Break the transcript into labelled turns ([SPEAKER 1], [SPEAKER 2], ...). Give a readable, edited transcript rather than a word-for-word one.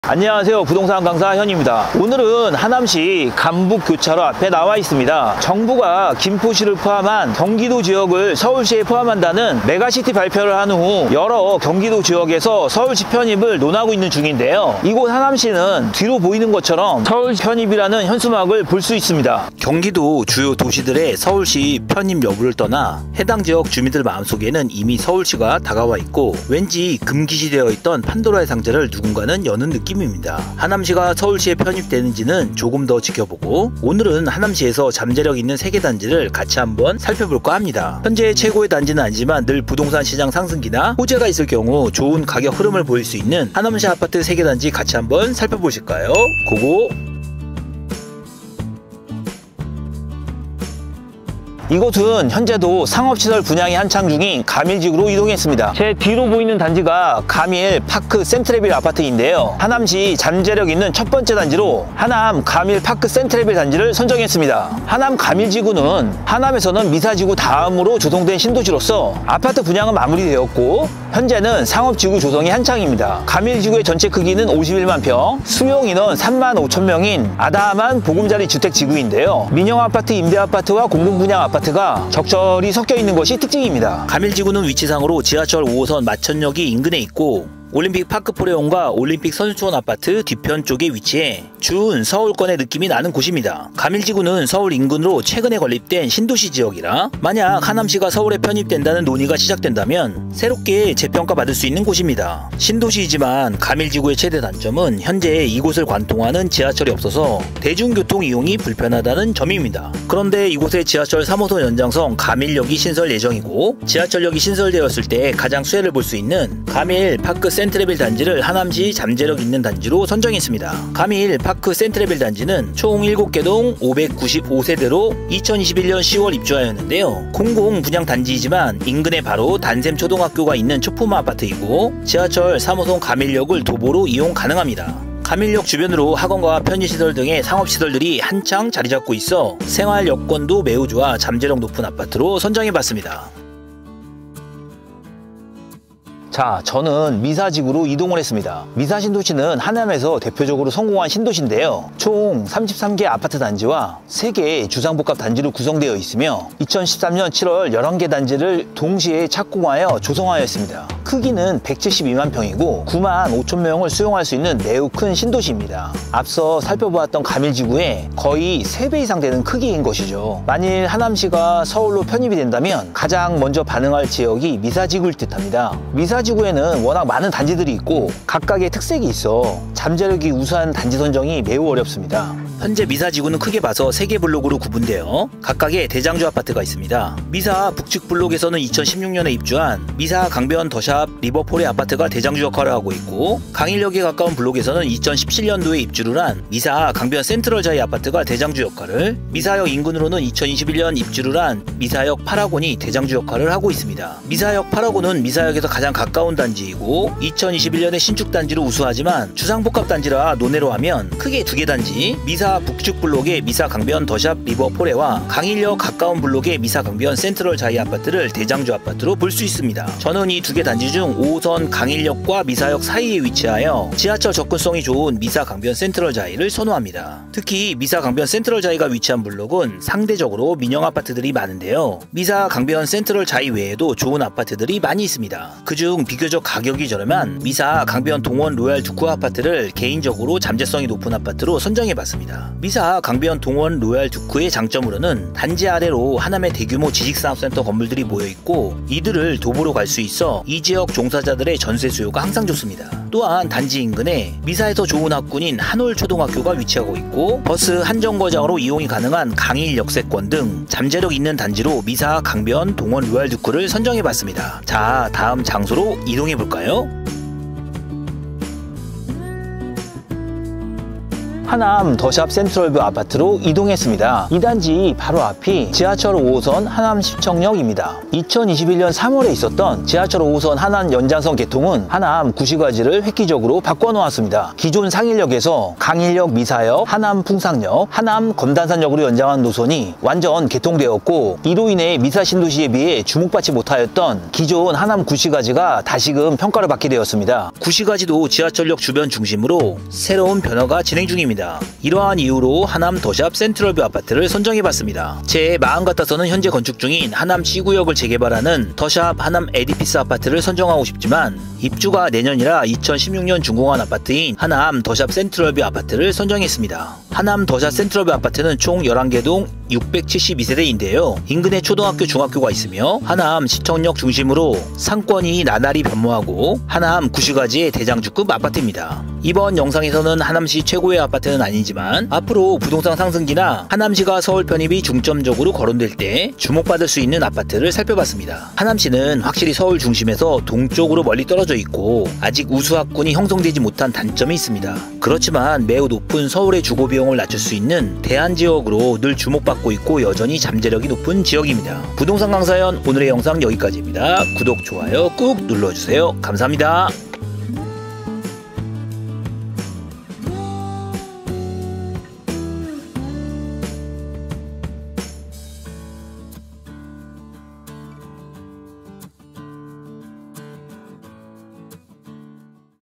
[SPEAKER 1] 안녕하세요, 부동산 강사 현입니다. 오늘은 하남시 간북교차로 앞에 나와 있습니다. 정부가 김포시를 포함한 경기도 지역을 서울시에 포함한다는 메가시티 발표를 한 후 여러 경기도 지역에서 서울시 편입을 논하고 있는 중인데요. 이곳 하남시는 뒤로 보이는 것처럼 서울시 편입이라는 현수막을 볼 수 있습니다. 경기도 주요 도시들의 서울시 편입 여부를 떠나 해당 지역 주민들 마음속에는 이미 서울시가 다가와 있고 왠지 금기시되어 있던 판도라의 상자를 누군가는 여는 느낌입니다. 하남시가 서울시에 편입되는지는 조금 더 지켜보고 오늘은 하남시에서 잠재력 있는 3개 단지를 같이 한번 살펴볼까 합니다. 현재 최고의 단지는 아니지만 늘 부동산 시장 상승기나 호재가 있을 경우 좋은 가격 흐름을 보일 수 있는 하남시 아파트 3개 단지 같이 한번 살펴보실까요? 고고! 이곳은 현재도 상업시설 분양이 한창 중인 가밀지구로 이동했습니다. 제 뒤로 보이는 단지가 가밀 파크 센트레빌 아파트인데요. 하남시 잠재력 있는 첫 번째 단지로 하남 가밀 파크 센트레빌 단지를 선정했습니다. 하남 가밀지구는 하남에서는 미사지구 다음으로 조성된 신도시로서 아파트 분양은 마무리되었고 현재는 상업지구 조성이 한창입니다. 가밀지구의 전체 크기는 51만 평, 수용 인원 3만 5천 명인 아담한 보금자리 주택지구인데요. 민영아파트, 임대아파트와 공공분양 아파트가 적절히 섞여 있는 것이 특징입니다. 가밀지구는 위치상으로 지하철 5호선 마천역이 인근에 있고 올림픽 파크포레온과 올림픽 선수촌 아파트 뒤편 쪽에 위치해 준 서울권의 느낌이 나는 곳입니다. 가밀지구는 서울 인근으로 최근에 건립된 신도시 지역이라 만약 하남시가 서울에 편입된다는 논의가 시작된다면 새롭게 재평가받을 수 있는 곳입니다. 신도시이지만 가밀지구의 최대 단점은 현재 이곳을 관통하는 지하철이 없어서 대중교통 이용이 불편하다는 점입니다. 그런데 이곳에 지하철 3호선 연장선 가밀역이 신설 예정이고 지하철역이 신설되었을 때 가장 수혜를 볼 수 있는 가밀 파크 센트레빌 단지를 하남시 잠재력 있는 단지로 선정했습니다. 가밀 파크 센트레빌 단지는 총 7개 동 595세대로 2021년 10월 입주하였는데요. 공공 분양 단지이지만 인근에 바로 단샘 초등학교가 있는 초품화 아파트이고 지하철 3호선 가밀역을 도보로 이용 가능합니다. 가밀역 주변으로 학원과 편의시설 등의 상업시설들이 한창 자리잡고 있어 생활 여건도 매우 좋아 잠재력 높은 아파트로 선정해봤습니다. 자, 저는 미사지구로 이동을 했습니다. 미사신도시는 하남에서 대표적으로 성공한 신도시인데요. 총 33개 아파트 단지와 3개의 주상복합 단지로 구성되어 있으며 2013년 7월 11개 단지를 동시에 착공하여 조성하였습니다. 크기는 172만 평이고 9만 5천 명을 수용할 수 있는 매우 큰 신도시입니다. 앞서 살펴보았던 가밀지구의 거의 3배 이상 되는 크기인 것이죠. 만일 하남시가 서울로 편입이 된다면 가장 먼저 반응할 지역이 미사지구일 듯합니다. 미사지구에는 워낙 많은 단지들이 있고 각각의 특색이 있어 잠재력이 우수한 단지 선정이 매우 어렵습니다. 현재 미사지구는 크게 봐서 3개 블록으로 구분되어 각각의 대장주 아파트가 있습니다. 미사 북측 블록에서는 2016년에 입주한 미사 강변 더샵 리버폴의 아파트가 대장주 역할을 하고 있고 강일역에 가까운 블록에서는 2017년도에 입주를 한 미사 강변 센트럴자이 아파트가 대장주 역할을, 미사역 인근으로는 2021년 입주를 한 미사역 파라곤이 대장주 역할을 하고 있습니다. 미사역 파라곤은 미사역에서 가장 가까운 단지이고 2021년에 신축 단지로 우수하지만 주상복합 단지라 논외로 하면 크게 2개 단지, 미사 북측 블록의 미사 강변 더샵 리버포레와 강일역 가까운 블록의 미사 강변 센트럴 자이 아파트를 대장주 아파트로 볼 수 있습니다. 저는 이 2개 단지 중 5호선 강일역과 미사역 사이에 위치하여 지하철 접근성이 좋은 미사 강변 센트럴 자이를 선호합니다. 특히 미사 강변 센트럴 자이가 위치한 블록은 상대적으로 민영 아파트들이 많은데요. 미사 강변 센트럴 자이 외에도 좋은 아파트들이 많이 있습니다. 그중 비교적 가격이 저렴한 미사 강변 동원 로얄 두쿠 아파트를 개인적으로 잠재성이 높은 아파트로 선정해봤습니다. 미사 강변 동원 로얄 두쿠의 장점으로는 단지 아래로 하남의 대규모 지식산업센터 건물들이 모여있고 이들을 도보로 갈 수 있어 이 지역 종사자들의 전세 수요가 항상 좋습니다. 또한 단지 인근에 미사에서 좋은 학군인 한올 초등학교가 위치하고 있고 버스 한정거장으로 이용이 가능한 강일 역세권 등 잠재력 있는 단지로 미사 강변 동원 로얄 두쿠를 선정해봤습니다. 자, 다음 장소로 이동해볼까요? 하남 더샵 센트럴뷰 아파트로 이동했습니다. 이 단지 바로 앞이 지하철 5호선 하남 시청역입니다. 2021년 3월에 있었던 지하철 5호선 하남 연장선 개통은 하남 구시가지를 획기적으로 바꿔놓았습니다. 기존 상일역에서 강일역 미사역, 하남 풍상역, 하남 검단산역으로 연장한 노선이 완전 개통되었고, 이로 인해 미사 신도시에 비해 주목받지 못하였던 기존 하남 구시가지가 다시금 평가를 받게 되었습니다. 구시가지도 지하철역 주변 중심으로 새로운 변화가 진행 중입니다. 이러한 이유로 하남 더샵 센트럴뷰 아파트를 선정해봤습니다. 제 마음 같아서는 현재 건축 중인 하남 C구역을 재개발하는 더샵 하남 에디피스 아파트를 선정하고 싶지만, 입주가 내년이라 2016년 준공한 아파트인 하남 더샵 센트럴뷰 아파트를 선정했습니다. 하남 더샵 센트럴뷰 아파트는 총 11개 동 672세대인데요. 인근에 초등학교, 중학교가 있으며 하남 시청역 중심으로 상권이 나날이 변모하고 하남 구시가지의 대장주급 아파트입니다. 이번 영상에서는 하남시 최고의 아파트는 아니지만 앞으로 부동산 상승기나 하남시가 서울 편입이 중점적으로 거론될 때 주목받을 수 있는 아파트를 살펴봤습니다. 하남시는 확실히 서울 중심에서 동쪽으로 멀리 떨어져 있고 아직 우수학군이 형성되지 못한 단점이 있습니다. 그렇지만 매우 높은 서울의 주거 비용을 낮출 수 있는 대안지역으로 늘 주목받고 있고 여전히 잠재력이 높은 지역입니다. 부동산 강사연 오늘의 영상 여기까지입니다. 구독, 좋아요 꾹 눌러주세요. 감사합니다.